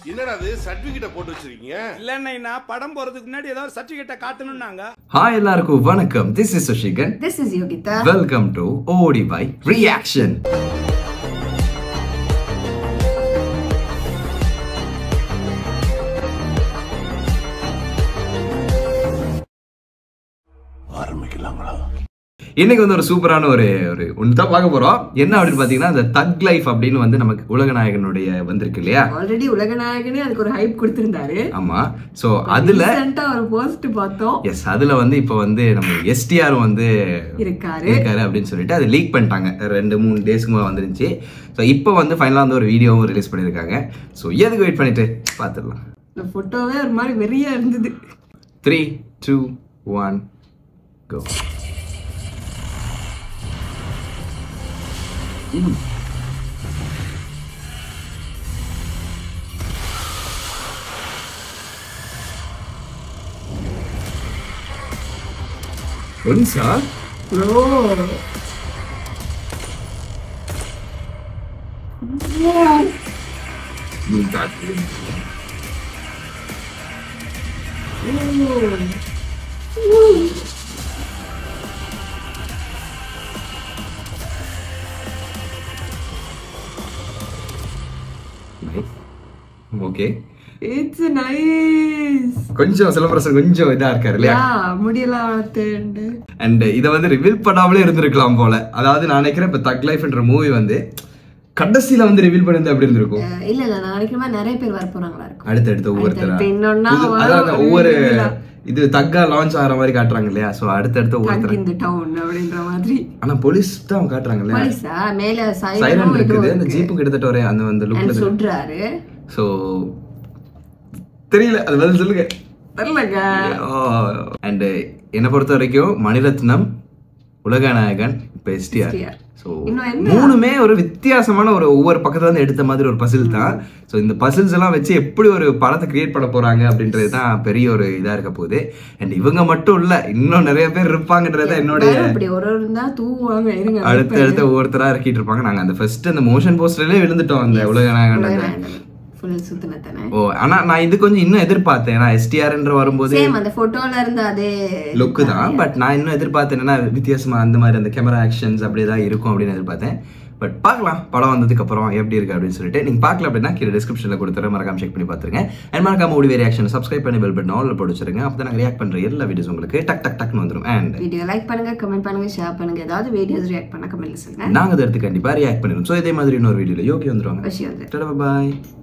என்னடா அது சர்டிபிகேட் போட்டு வச்சிருக்கீங்க? இல்லன்னா படம் போறதுக்கு முன்னாடி ஏதாவது சர்டிபிகேட் காட்டணும்னாங்க. ஹாய் எல்லாருக்கும் வணக்கம். This is Sushikan. This is Yogita. Welcome to ODY Reaction. இன்னைக்கு வந்து ஒரு சூப்பரான ஒரு ஒன்று தான் பார்க்க போறோம். என்ன அப்படின்னு பாத்தீங்கன்னா இந்த தக் லைஃப் அப்படின்னு வந்து நமக்கு உலகநாயகனுடைய வந்திருக்கு இல்லையா? ஆல்ரெடி உலகநாயகனே அதுக்கு ஒரு ஹைப் கொடுத்திருந்தாரு. ஆமா. சோ அதுல ஒரு போஸ்ட் பார்த்தோம். எஸ், அதுல வந்து இப்போ வந்து நம்ம STR வந்து இருக்காரு அப்படின்னு சொல்லிட்டு அதை லீக் பண்ணிட்டாங்க. 2-3 டேஸ்க்கு முன்னாடி வந்துருந்துச்சு. ஸோ இப்போ வந்து ஃபைனலாக வந்து ஒரு வீடியோவும் ரிலீஸ் பண்ணியிருக்காங்க. ஸோ எதுக்கு வெயிட் பண்ணிட்டு பார்த்துடலாம். இந்த ஃபோட்டோவே ஒரு மாதிரி வெறியா இருந்தது. 3, 2, 1 go. What is that? Bro. Yeah. You got it. Okay, it's nice. கொஞ்சம் செலிப்ரேஷன் கொஞ்சம் இதா இருக்காரு இல்லையா? முடியலாம் வளர்த்துண்டு. அண்ட் இதை வந்து ரிவீல் பண்ணாமலே இருந்திருக்கலாம் போல. அதாவது நான் நினைக்கிறேன் இப்போ தக் லைஃப்ன்ற மூவி வந்து கடைசியில வந்து ரிவீல் பண்ணிருந்தா அப்படி இருந்திருக்கும். இல்ல நான் நினைக்கிற மாதிரி நிறைய பேர் வர போறாங்களா இருக்கும். அடுத்தடுத்து ஒவ்வொரு இது தக்கா லான்ச் ஆகிற மாதிரி காட்டுறாங்க இல்லையா? சோ அடுத்தடுத்து ஒவ்வொருத்தர் இந்த டவுன் அப்படின்ற மாதிரி. ஆனா போலீஸ் தான் காட்டுறாங்க இல்லையா? போலீஸா மேல சைரன் இருக்குது. அந்த ஜீப்பு கிட்டத்தட்ட ஒரே அந்த லுக்ல சொல்றாரு. சோ தெரியல, அது பதில் சொல்லுங்க. தெரியலங்க. அண்ட் என்னை பொறுத்த வரைக்கும் மணிரத்னம், உலகநாயகன், இப்போ STR. ஸோ மூணுமே ஒரு வித்தியாசமான ஒவ்வொரு பக்கத்துல வந்து எடுத்த மாதிரி ஒரு பசில் தான். ஸோ இந்த பசில்ஸ் எல்லாம் வச்சு எப்படி ஒரு படத்தை கிரியேட் பண்ண போறாங்க அப்படின்றது தான் பெரிய ஒரு இதா இருக்க போகுது. அண்ட் இவங்க மட்டும் இல்ல, இன்னும் நிறைய பேர் இருப்பாங்கன்றது என்னுடைய அடுத்த ஒவ்வொருத்தரா இறக்கிட்டு இருப்பாங்க. நாங்க அந்த ஃபர்ஸ்ட் அந்த மோஷன் போஸ்டர்லயே விழுந்துட்டோம் அந்த உலகநாயகன். ஓ, ஆனா நான் இது கொஞ்சம் இன்னும் எதிர்பார்த்தேன். ஏன்னா STRன்ற வரும்போது அந்த போட்டோல இருந்த அதே லுக் தான். பட் நான் இன்னும் எதிர்பார்த்தேன் என்னன்னா வித்தியாசமா அந்த மாதிரி அந்த கேமரா ஆக்ஷன்ஸ் அப்படியேதான் இருக்கும் அப்படின்னு எதிர்பார்த்தேன். பட் பார்க்கலாம் படம் வந்ததுக்கு அப்புறம் எப்படி இருக்கு அப்படின்னு சொல்லிட்டு. நீங்க பார்க்கல அப்படின்னா கீழே டிஸ்கிரிப்ஷன்ல கொடுத்துறேன், மறக்காம செக் பண்ணி பார்த்துருங்க. அண்ட் மறக்காம ODY ரியாக்ஷன் சப்ஸ்கிரைப் பண்ணி பெல் பட்டன் ஆல்ல போட்டு வச்சிருங்க. அப்பதான் நாங்க ரியாக்ட் பண்ற எல்லா வீடியோஸ் உங்களுக்கு டக் டக் டக்னு வந்துரும். அண்ட் வீடியோ லைக் பண்ணுங்க, கமெண்ட் பண்ணுங்க, ஷேர் பண்ணுங்க. ஏதாவது வீடியோஸ் ரியாக்ட் பண்ணா கமெண்ட்ல சொல்லுங்க, நாங்க அதை எடுத்து கண்டிப்பா ரியாக்ட் பண்ணிடுவோம். ஸோ இதே மாதிரி இன்னொரு வீடியோல யோகி வந்துருவாங்க. பாய்.